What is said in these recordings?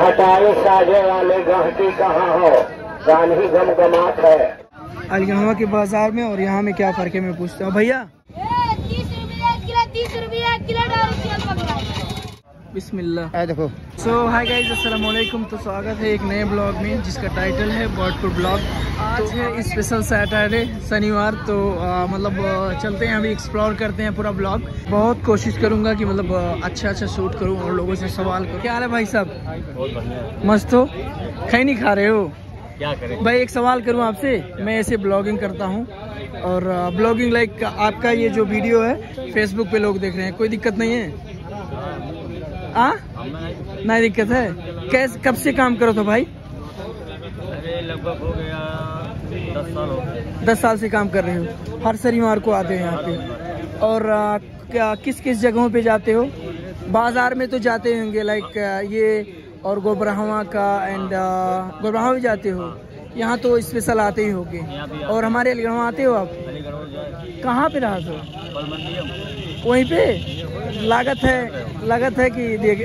घटाए साजे वाले गहती कहाँ हो, गान ही गमगमात है। अलगनवा के बाजार में और यहाँ में क्या फर्क है मैं पूछता हूँ। भैया 30 रुपया किलो बिस्मिल्लाह। देखो हाय गाइस, अस्सलाम वालेकुम। तो स्वागत है एक नए ब्लॉग में जिसका टाइटल है बर्डपुर ब्लॉग। आज है स्पेशल सैटरडे, शनिवार। तो चलते हैं, अभी एक्सप्लोर करते हैं पूरा ब्लॉग। बहुत कोशिश करूंगा कि अच्छा शूट करूं और लोगों से सवाल करूं। क्या हाल है भाई साहब? बहुत बढ़िया। मस्त हो? खाई नहीं खा रहे हो? क्या करें भाई, एक सवाल करूं आपसे। मैं ऐसे ब्लॉगिंग करता हूं और ब्लॉगिंग लाइक आपका ये जो वीडियो है फेसबुक पे लोग देख रहे हैं, कोई दिक्कत नहीं है? नहीं दिक्कत है। कैसे कब से काम करो तो भाई? अरे लगभग हो गया 10 साल हो गए। 10 साल से काम कर रहे हो। हर शनिवार को आते हैं यहाँ पे। और क्या किस किस जगहों पे जाते हो? बाजार में तो जाते होंगे लाइक ये और गोबरहवा का एंड गोबरहवा भी जाते हो। यहाँ तो स्पेशल आते ही होंगे। और हमारे अलीगढ़ आते हो आप? कहाँ पे रहा तो? वहीं पे लागत है कि देख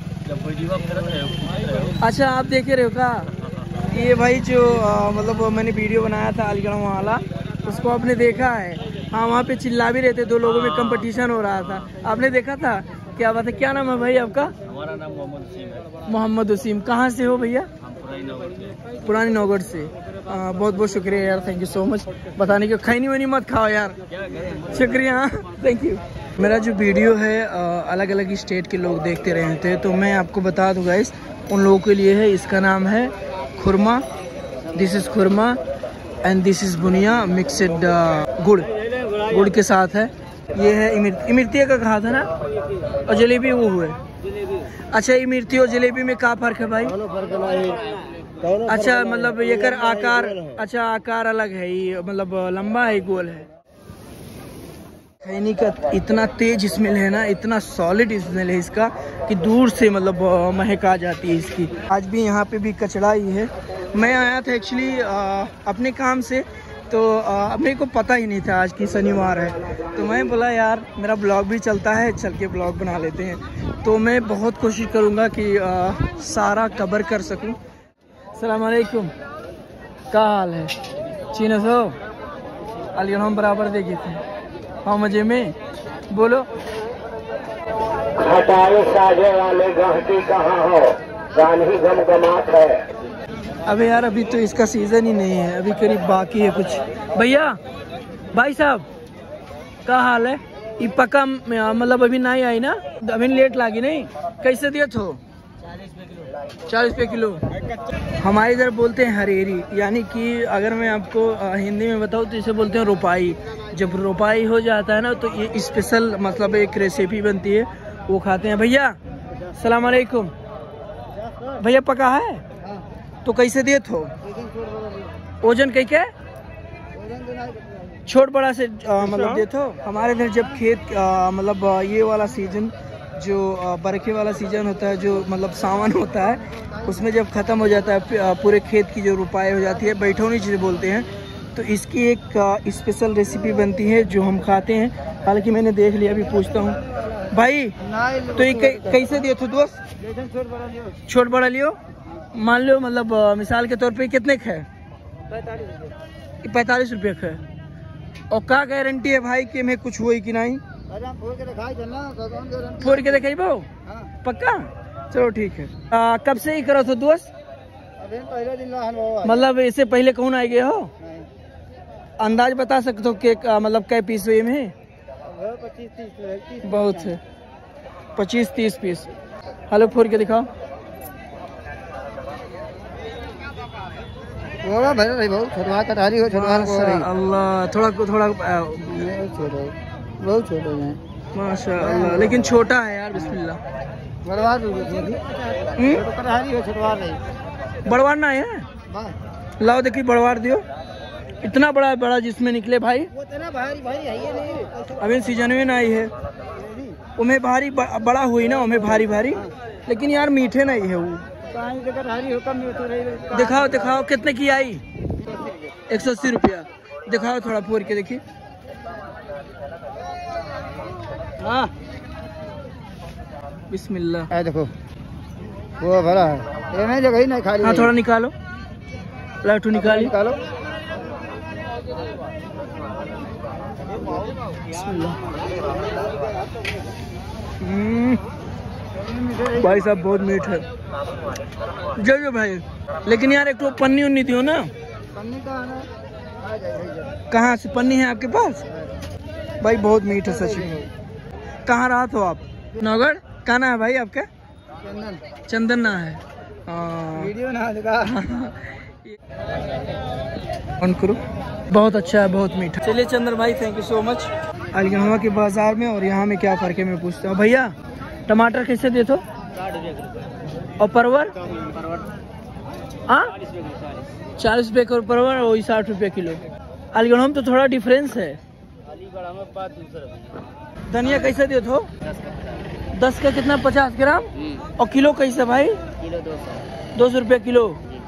अच्छा, आप देखे रहे हो का? ये भाई जो मैंने वीडियो बनाया था अलीगढ़ वाला, उसको आपने देखा है? हाँ, वहाँ पे चिल्ला भी रहे थे, 2 लोगों में कंपटीशन हो रहा था। आपने देखा था? क्या बात है, क्या नाम है भाई आपका? हमारा नाम मोहम्मद वसीम है। मोहम्मद वसीम। कहाँ से हो भैया? हम पुरानी नौगढ़ से। बहुत बहुत शुक्रिया यार, थैंक यू सो मच बताने के। खैनी वैनी मत खाओ यार। शुक्रिया, थैंक यू। मेरा जो वीडियो है अलग अलग स्टेट के लोग देखते रहे थे, तो मैं आपको बता दूँ गाइस, उन लोगों के लिए है। इसका नाम है खुरमा। This is khurma and this is buniya mixed गुड़ के साथ है। ये है इमरती का कहा था ना, और जलेबी वो हुए। अच्छा, इमरती और जलेबी में क्या फ़र्क है भाई? अच्छा, ये कर आकार, अच्छा आकार अलग है, ये लंबा है, गोल है। खैनी का इतना तेज स्मेल है ना, इतना सॉलिड स्मेल है इसका कि दूर से महक आ जाती है इसकी। आज भी यहाँ पे भी कचड़ा ही है। मैं आया था एक्चुअली अपने काम से, तो मेरे को पता ही नहीं था आज की शनिवार है। तो मैं बोला यार मेरा ब्लॉग भी चलता है, चल के ब्लॉग बना लेते हैं। तो मैं बहुत कोशिश करूँगा कि सारा कवर कर सकूँ। अस्सलाम वालेकुम, क्या हाल है? चीन सो अली हम बराबर देखे थे। हाँ, मजे में बोलो। घटाए साजे वाले गहती कहाँ हो, गान ही गमगमात है। अबे यार, अभी तो इसका सीजन ही नहीं है, अभी करीब बाकी है कुछ। भैया, भाई साहब, क्या हाल है? ये पक्का अभी नहीं आई ना, अभी लेट लागी नहीं? कैसे दिए थो? 40 रुपये किलो। हमारे इधर बोलते हैं हरेरी, यानी कि अगर मैं आपको हिंदी में बताऊँ तो इसे बोलते हैं रुपाई। जब रुपाई हो जाता है ना, तो ये स्पेशल एक रेसिपी बनती है, वो खाते हैं। भैया सलाम अलैकुम। भैया पका है तो कैसे दिए थो? ओजन कई के छोट बड़ा से दे थो। हमारे इधर जब खेत ये वाला सीजन जो बरखे वाला सीजन होता है, जो सावन होता है, उसमें जब ख़त्म हो जाता है पूरे खेत की जो रुपाई हो जाती है, बैठौनी जिसे बोलते हैं, तो इसकी एक स्पेशल रेसिपी बनती है जो हम खाते हैं। हालांकि मैंने देख लिया, अभी पूछता हूँ भाई, तो ये कैसे दिए थे दोस्त? छोट बड़ा लियो। मान लो मिसाल के तौर पे कितने का है? 45 रुपये का है। और क्या गारंटी है भाई कि मैं कुछ हुई कि नहीं? फोड़ के दिखाई पाओ? पक्का? चलो ठीक है। कब से ही करो तो दोस्त? इससे पहले कौन आ गए हो? अंदाज बता सकते हो कि कै पीस हुए में? 25-30 बहुत है, 25-30 पीस। हेलो, फोड़ के दिखाओ। अल्लाह, थोड़ा बहुत छोटा है माशाअल्लाह, लेकिन छोटा है यार। बिस्मिल्लाह। बड़वार ना है? लाओ देखिए, बड़वार दियो। इतना बड़ा जिसमें निकले भाई, अभी सीजन में ना आई है। उमें भारी बड़ा हुई ना, उमें भारी, लेकिन यार मीठे नहीं है वो। दिखाओ कितने की आई? 180 रुपया। दिखाओ, थोड़ा फोड़ के देखिए। बिस्मिल्लाह। देखो वो भरा है। ये मैं जगह ही नहीं खाली। हाँ थोड़ा निकालो, लाटू निकाली। निकालो। भाई साहब बहुत मीठ है। जय भाई। लेकिन यार एक तो पन्नी उन्नी दियो ना। पन्नी कहाँ से पन्नी है आपके पास? भाई बहुत मीठ है सच में। कहाँ रहा हो आप? नौगढ़। कहाँ ना है भाई आपका? चंदन। चंदन ना है। वीडियो ना लगा। ऑन करो। बहुत अच्छा है, बहुत मीठा। चलिए चंदन भाई thank you so much. Aligarh के बाजार में और यहाँ में क्या फर्क है मैं पूछता हूँ। भैया टमाटर कैसे देते हो? और परवर? हाँ 40 रुपये का परवर और 60 रुपये किलो। अलीगढ़ में तो थोड़ा डिफरेंस है। अलीगढ़ में बात दूसरा। धनिया कैसे देते हो? 10 का कितना? 50 ग्राम। और किलो कैसे भाई? किलो 200 रुपये किलो।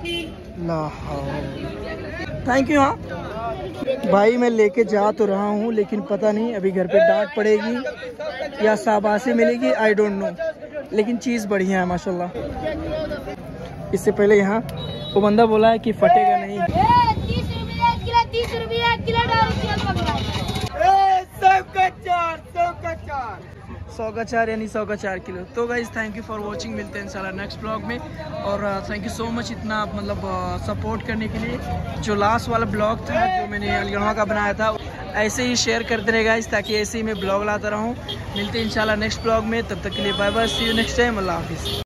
Thank you. हाँ भाई मैं लेके जा तो रहा हूँ लेकिन पता नहीं अभी घर पे डांट पड़ेगी या शाबाशी मिलेगी, आई डोंट नो। लेकिन चीज़ बढ़िया है माशाल्लाह। इससे पहले यहाँ वो बंदा बोला है कि फटेगा नहीं। 30 रुपये किलो, 30 रुपये किलो 100 का 4 यानी 100 का 4 किलो। तो guys thank you for watching. मिलते हैं इंशाल्लाह नेक्स्ट ब्लॉग में। और थैंक यू सो मच इतना मतलब सपोर्ट करने के लिए। जो लास्ट वाला ब्लॉग था जो मैंने अलीगढ़ का बनाया था ऐसे ही शेयर करते रहे गाइज, ताकि ऐसे ही मैं ब्लॉग लाता रहूँ। मिलते हैं इंशाल्लाह नेक्स्ट ब्लॉग में। तब तक के लिए bye bye, see you next time. अल्लाह हाफिज़।